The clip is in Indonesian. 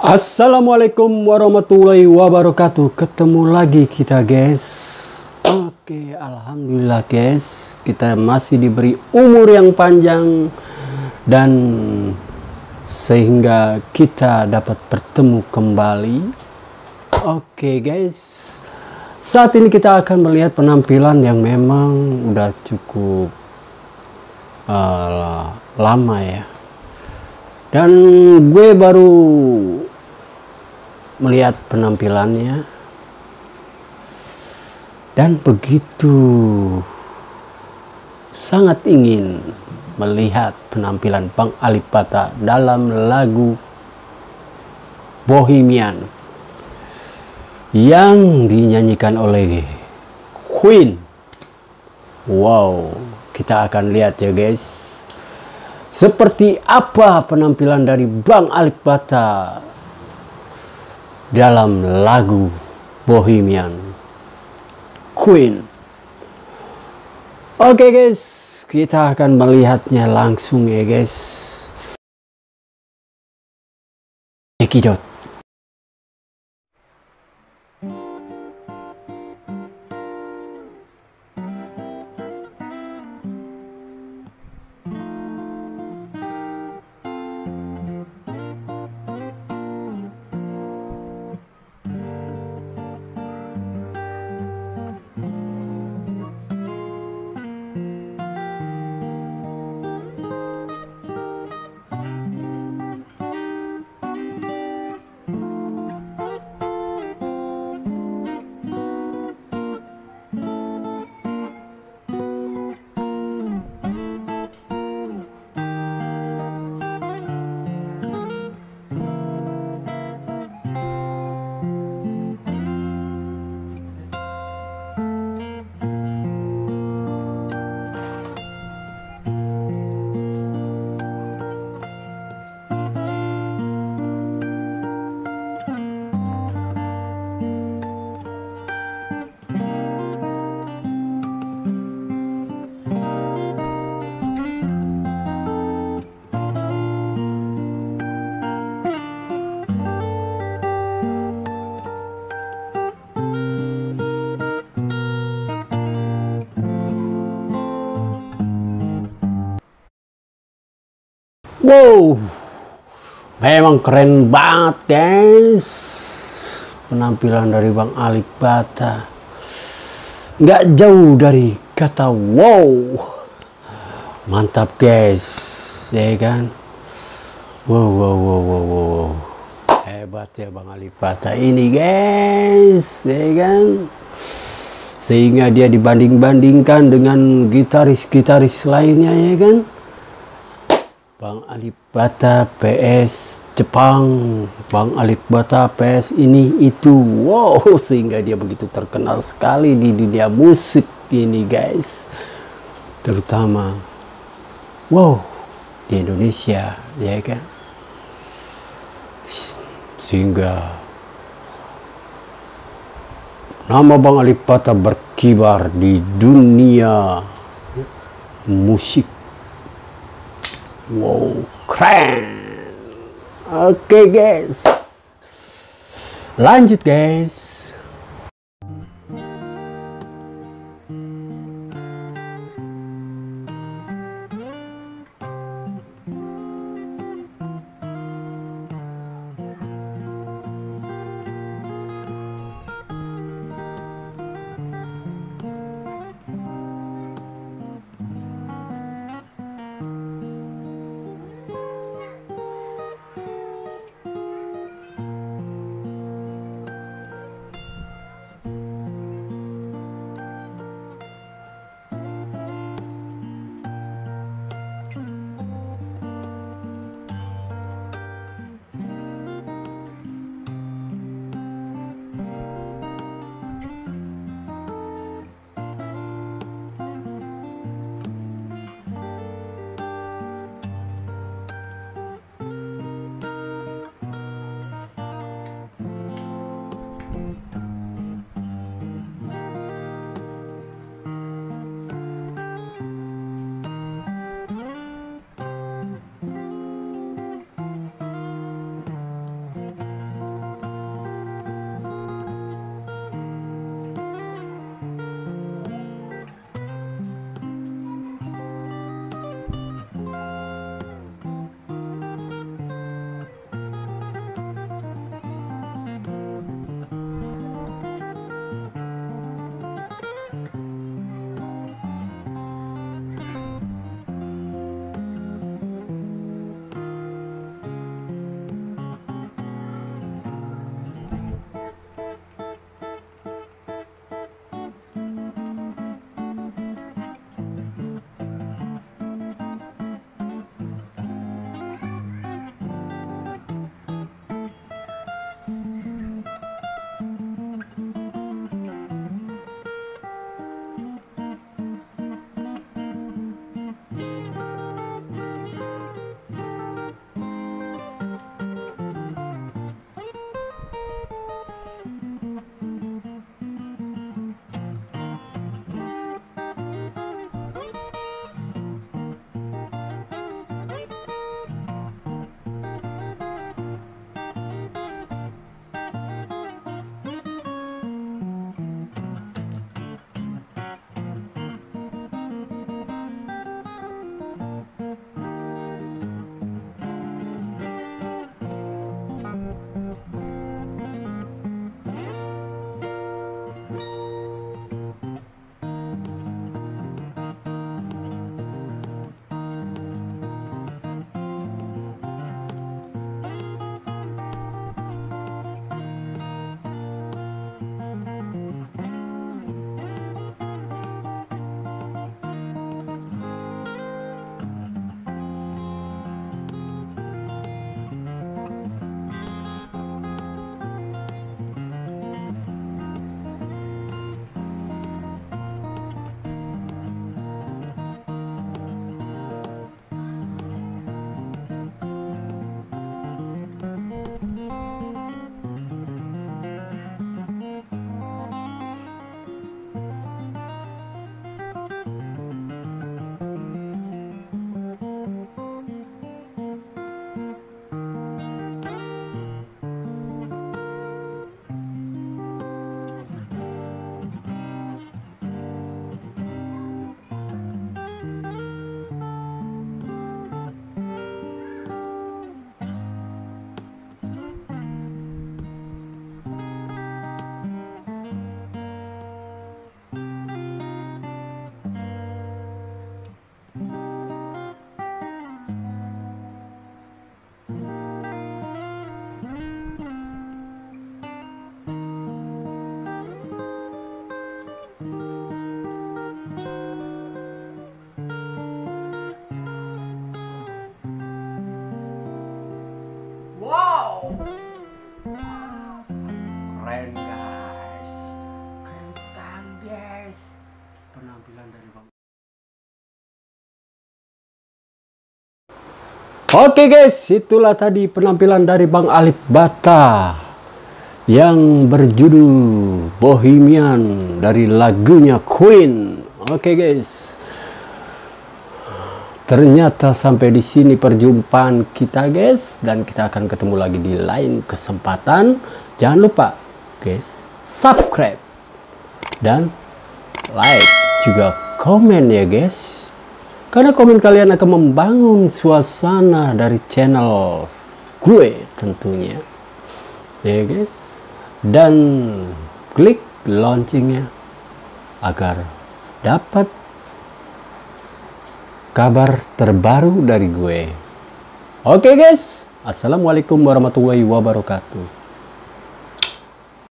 Assalamualaikum warahmatullahi wabarakatuh. Ketemu lagi kita guys. Oke, alhamdulillah guys, kita masih diberi umur yang panjang dan sehingga kita dapat bertemu kembali. Oke guys, saat ini kita akan melihat penampilan yang memang udah cukup lama ya, dan gue baru melihat penampilannya dan begitu sangat ingin melihat penampilan Bang Alipata dalam lagu Bohemian yang dinyanyikan oleh Queen. Wow, kita akan lihat ya guys, seperti apa penampilan dari Bang Alipata dalam lagu Bohemian Queen. Oke guys, kita akan melihatnya langsung ya guys. Cekidot. Wow, memang keren banget guys penampilan dari Bang Alipata. Nggak jauh dari kata wow. Mantap guys, ya kan? Wow. Hebat ya Bang Alipata ini guys, ya kan? Sehingga dia dibanding-bandingkan dengan gitaris-gitaris lainnya, ya kan? Bang Alipata PS Jepang, Bang Alipata PS ini itu, wow, sehingga dia begitu terkenal sekali di dunia musik ini guys, terutama wow di Indonesia, ya kan? Sehingga nama Bang Alipata berkibar di dunia musik. Wow, keren. Oke guys, lanjut guys. penampilan dari Bang. Oke guys, itulah tadi penampilan dari Bang Alif Bata yang berjudul Bohemian dari lagunya Queen. Oke guys, ternyata sampai di sini perjumpaan kita guys, dan kita akan ketemu lagi di lain kesempatan. Jangan lupa guys, subscribe dan like juga komen ya guys, karena komen kalian akan membangun suasana dari channel gue tentunya ya guys, dan klik loncengnya agar dapat kabar terbaru dari gue. Oke guys, assalamualaikum warahmatullahi wabarakatuh.